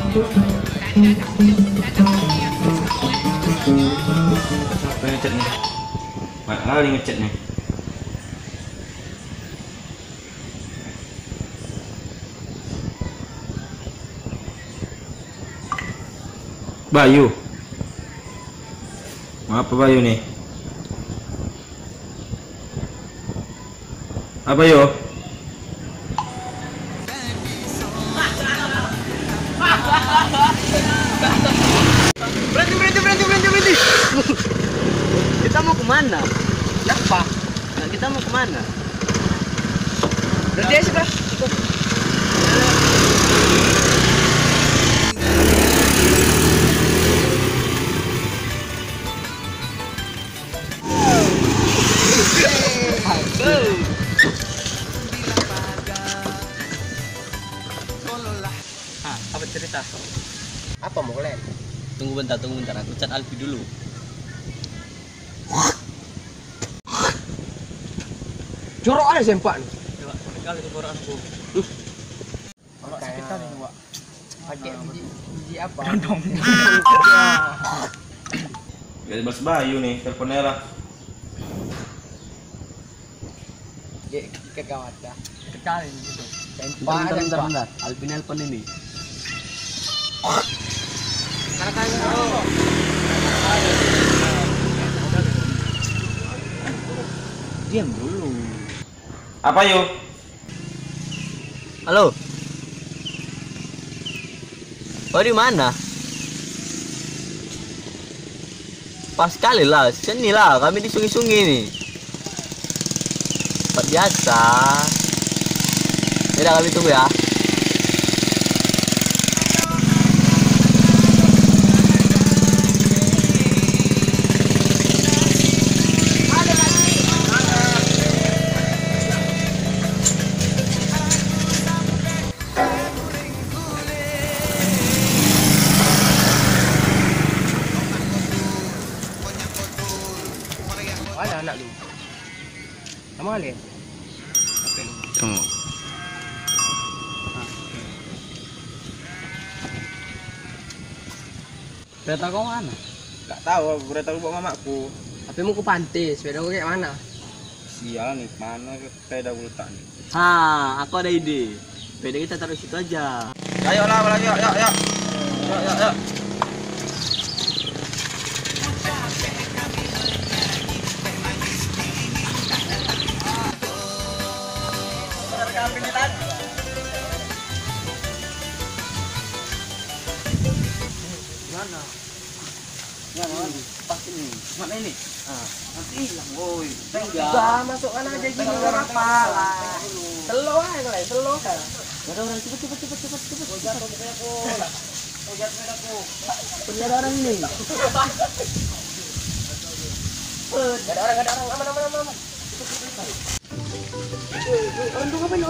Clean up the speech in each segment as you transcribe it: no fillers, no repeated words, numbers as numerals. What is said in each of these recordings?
Siapa yang ngecat nih? Banyak kali ngecat nih. Bayu. Apa Bayu nih? Apa yo? Berhenti. Kita mau kemana? Siapa? Nah, kita mau kemana? Berhenti aja, Bro. Apa cerita? Apa mau kalian? Tunggu bentar. Aku chat Alfi dulu. Jorok aja sempak nih. Coba sekali tuh orang aku. Orang sakit kali nih, Wak. Pakai biji apa? Condong. Gak dibahas Bayu nih, telepon Nela. Ke gawat dah. Sekali gitu. Sempak. Bentar. Alfi nelpon ini. Diam dulu. Apa yo? Halo. Oh, di mana? Pas sekali lah, sini lah, kami di sungai-sungai ini. Tempat biasa. Yaudah, kami tunggu ya. Mana anak lu? Sama kalian? Tunggu. Kereta kau mana? Gak tahu, berita lu bawa mamaku. Tapi mau ke pantai, sepeda gue kayak mana? Sial nih, mana sepeda gue letak nih. Aku ada ide. Sepeda kita taruh situ aja. Ayo lah, lagi, yuk. Yuk. Mana? Pas ini. Mana ini? Nanti hilang, woi. Udah, masukkan aja gini, nggak apa lah. Selo aja kalian, selo kan. Ada orang cepet. Oh, jatuh sepedaku. Oh, jatuh sepedaku. Ada orang ini. Gak ada orang. Aman. Orang tuh ngapain?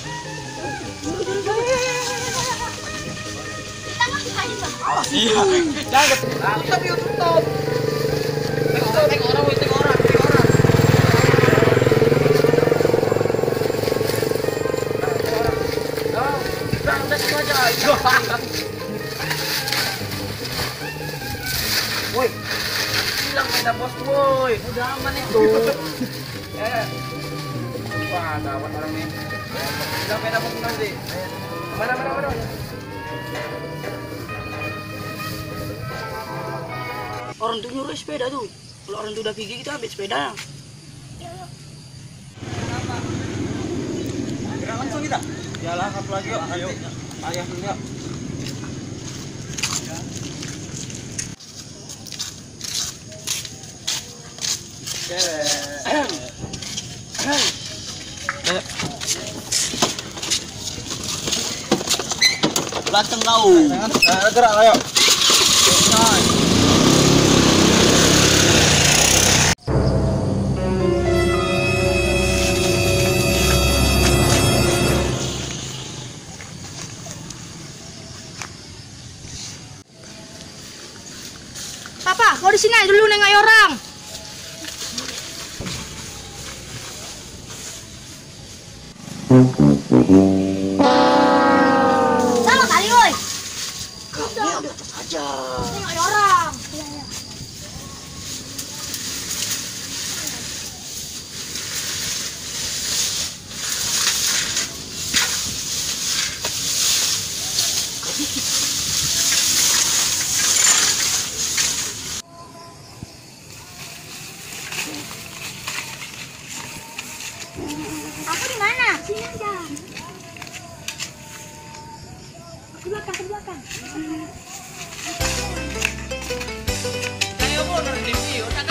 Iya. Jangan. Tapi tutup. Tengok orang. Udah situ aja. Woi, hilang beda bos, woi. Udah aman itu. Wah, gawat orang nih. Hilang beda bos nanti. Mana. Orang tuh nyuruh sepeda tuh. Kalau orang tuh udah pergi kita ambil sepeda. Gerak langsung kita. Yalah, satu lagi yuk. Ayo. Ayah dulu yuk. Belakang kau. Gerak ayo. Papa, kau di sini aja dulu nengok orang. Sama kali, woi. Tengok ada orang. Iya, iya. Aku di mana? Sini aja. Ke belakang, ke belakang. Kayak mau dari video,